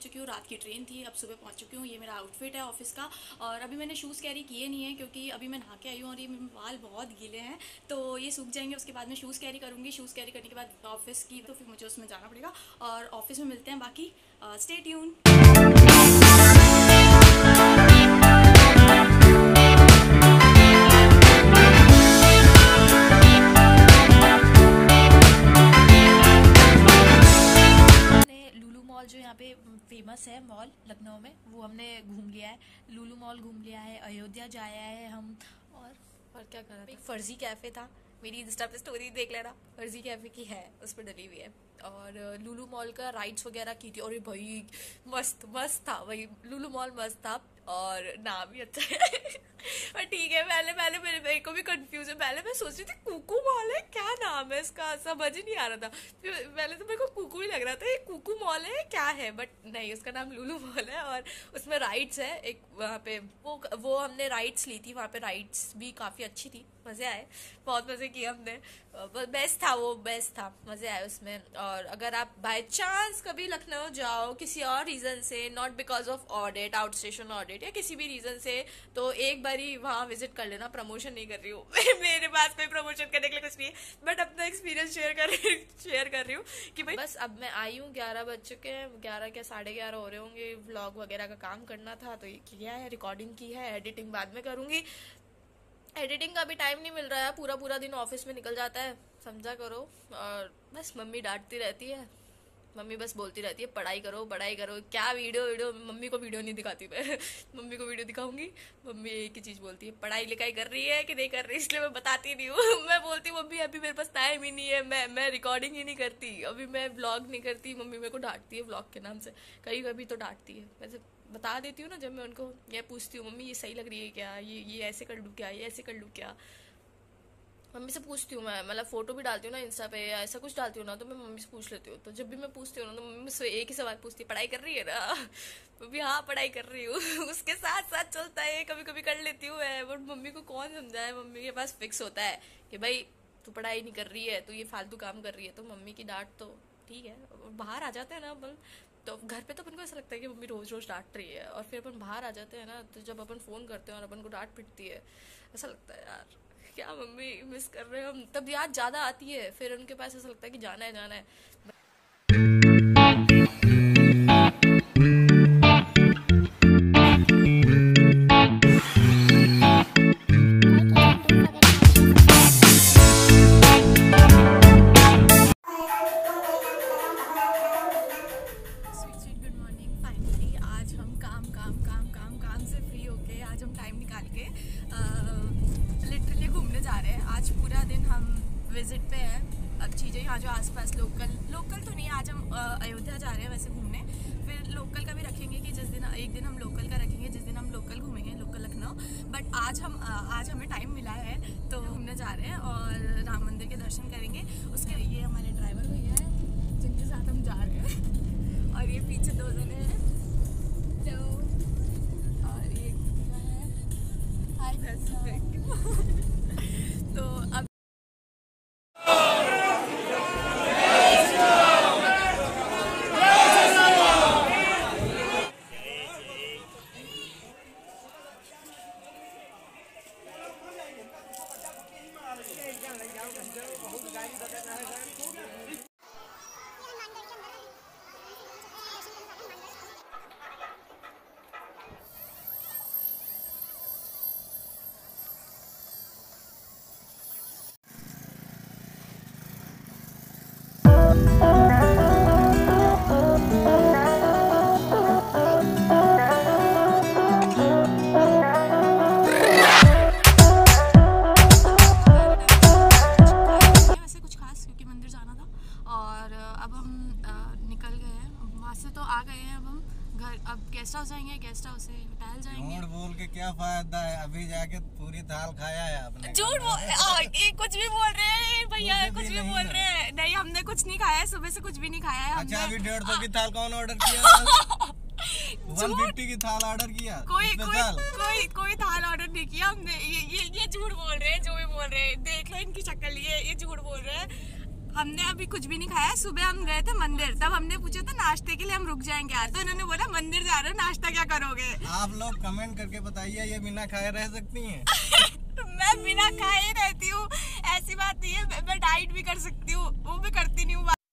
चुकी हूँ, रात की ट्रेन थी, अब सुबह पहुँच चुकी हूँ। ये मेरा आउटफिट है ऑफिस का। और अभी मैंने शूज़ कैरी किए नहीं है क्योंकि अभी मैं नहा के आई हूँ और ये मेरे बाल बहुत गीले हैं, तो ये सूख जाएंगे। उसके बाद मैं शूज़ कैरी करूँगी। शूज़ कैरी करने के बाद ऑफिस की, तो फिर मुझे उसमें जाना पड़ेगा और ऑफिस में मिलते हैं। बाकी स्टे ट्यून। जो यहाँ पे फेमस है मॉल लखनऊ में, वो हमने घूम लिया है। लुलु मॉल घूम लिया है, अयोध्या जाया है हम। और क्या कर रहा था, एक फर्जी कैफ़े था, मेरी इंस्टा पे स्टोरी देख लेना, फर्जी कैफ़े की है, उस पर डली हुई है। और लुलु मॉल का राइड्स वगैरह की थी, और भाई मस्त मस्त था भाई, लुलु मॉल मस्त था और नाम भी अच्छा है। और ठीक है, पहले मेरे को भी कंफ्यूज है। पहले मैं सोच रही थी कुकू मॉल है, क्या नाम है इसका, समझ ही नहीं आ रहा था। फिर पहले तो मेरे को कुकू ही लग रहा था, ये कुकू मॉल है क्या है, बट नहीं, उसका नाम लुलु मॉल है। और उसमें राइड्स है एक, वहाँ पे वो हमने राइड्स ली थी, वहाँ पे राइड्स भी काफ़ी अच्छी थी, मज़े आए, बहुत मज़े किए हमने। बेस्ट था वो, बेस्ट था, मज़े आए उसमें। और अगर आप बाय चांस कभी लखनऊ जाओ किसी और रीज़न से, not because of audit, outstation audit या किसी भी रीज़न से, तो एक बार ही वहाँ विजिट कर लेना। प्रमोशन नहीं कर रही हूँ मेरे पास कोई प्रमोशन करने के लिए कुछ नहीं है, बट अपना एक्सपीरियंस शेयर कर रही हूँ कि भाई बस अब मैं आई हूँ, 11 बज चुके हैं, 11 क्या 11:30 हो रहे होंगे। व्लॉग वगैरह का काम करना था तो ये किया है, रिकॉर्डिंग की है, एडिटिंग बाद में करूँगी। एडिटिंग का भी टाइम नहीं मिल रहा है, पूरा पूरा दिन ऑफिस में निकल जाता है, समझा करो। और बस मम्मी डांटती रहती है, मम्मी बस बोलती रहती है पढ़ाई करो पढ़ाई करो, क्या वीडियो। मम्मी को वीडियो नहीं दिखाती मैं मम्मी को वीडियो दिखाऊंगी, मम्मी एक ही चीज़ बोलती है, पढ़ाई लिखाई कर रही है कि नहीं कर रही, इसलिए मैं बताती नहीं हूँ। मैं बोलती हूँ मम्मी अभी मेरे पास टाइम ही नहीं है, मैं रिकॉर्डिंग ही नहीं करती, अभी मैं व्लॉग नहीं करती। मम्मी मेरे को डांटती है व्लॉग के नाम से, कभी कभी तो डांटती है। वैसे बता देती हूँ ना, जब मैं उनको ये पूछती हूँ मम्मी ये सही लग रही है क्या, ये ऐसे कर लूँ क्या, ये ऐसे कर लूँ क्या, मम्मी से पूछती हूँ मैं। मतलब फोटो भी डालती हूँ ना इंस्टा पे या ऐसा कुछ डालती हूँ ना, तो मैं मम्मी से पूछ लेती हूँ। तो जब भी मैं पूछती हूँ ना, तो मम्मी मुझसे एक ही सवाल पूछती है, पढ़ाई कर रही है ना। मम्मी हाँ पढ़ाई कर रही हूँ उसके साथ साथ चलता है, कभी कभी कर लेती हूँ मैं, बट मम्मी को कौन समझाए। मम्मी के पास फिक्स होता है कि भाई तू पढ़ाई नहीं कर रही है, तू ये फालतू काम कर रही है। तो मम्मी की डांट तो ठीक है, बाहर आ जाते हैं ना अपन, तो घर पे तो अपन को ऐसा लगता है कि मम्मी रोज रोज डांट रही है, और फिर अपन बाहर आ जाते हैं ना, तो जब अपन फोन करते हैं और अपन को डांट पिटती है, ऐसा लगता है यार क्या मम्मी मिस कर रहे हैं हम। तब याद ज़्यादा आती है, फिर उनके पास ऐसा लगता है कि जाना है जाना है। गुड मॉर्निंग, फाइनली आज हम काम से फ्री होके आज हम टाइम निकाल के लिटरली घूमने जा रहे हैं। आज पूरा दिन हम विजिट पे हैं। अब चीज़ें यहाँ जो आसपास लोकल तो नहीं, आज हम अयोध्या जा रहे हैं वैसे घूमने। फिर लोकल का भी रखेंगे कि जिस दिन एक दिन हम लोकल का रखेंगे, जिस दिन हम लोकल घूमेंगे, लोकल लखनऊ। बट आज हमें टाइम मिला है तो घूमने जा रहे हैं और राम मंदिर के दर्शन करेंगे। उसके ये हमारे ड्राइवर भैया हैं जिनके साथ हम जा रहे हैं और ये पीछे 2 जने हैं, तो और ये है हाय तो अब गेस्ट हाउस जाएंगे, गेस्ट हाउस से होटल जाएंगे। झूठ बोल के क्या फायदा है, अभी जाके पूरी थाल खाया है आपने। झूठ कुछ भी बोल रहे हैं भैया, कुछ भी बोल रहे हैं। नहीं हमने कुछ नहीं खाया है, सुबह से कुछ भी नहीं खाया है। अच्छा अभी 150 की थाल कौन ऑर्डर किया? 150 की थाल ऑर्डर किया? कोई थाल ऑर्डर नहीं किया हमने। ये झूठ बोल रहे हैं, जो भी बोल रहे हैं, देख लो इनकी शक्ल, ये झूठ बोल रहे हैं। हमने अभी कुछ भी नहीं खाया। सुबह हम गए थे मंदिर, तब हमने पूछा था नाश्ते के लिए हम रुक जाएंगे यार, तो इन्होंने बोला मंदिर जा रहे हो, नाश्ता क्या करोगे? आप लोग कमेंट करके बताइए ये बिना खाए रह सकती हैं? मैं बिना खाए ही रहती हूँ, ऐसी बात नहीं है, मैं डाइट भी कर सकती हूँ, वो भी करती नहीं हूँ।